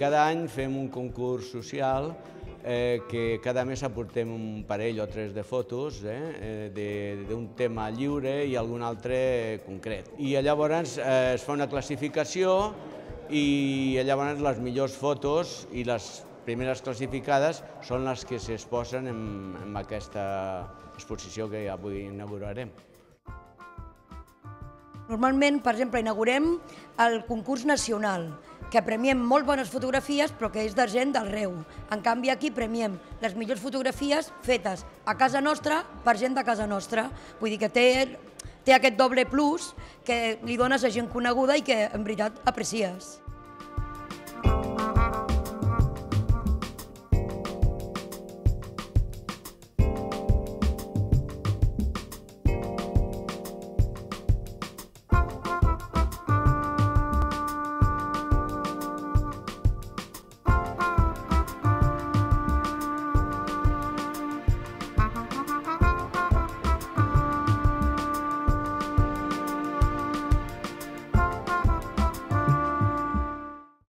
cada any fem un concurs social que cada mes aportem un parell o tres de fotos d'un tema lliure i algun altre concret. I llavors es fa una classificació i llavors les millors fotos i les primeres classificades són les que s'exposen en aquesta exposició que avui inaugurarem. Normalment, per exemple, inaugurem el concurs nacional, que premiem molt bones fotografies però que és de gent d'arreu. En canvi, aquí premiem les millors fotografies fetes a casa nostra per gent de casa nostra. Vull dir que té aquest doble plus que li dones a gent coneguda i que en veritat aprecies.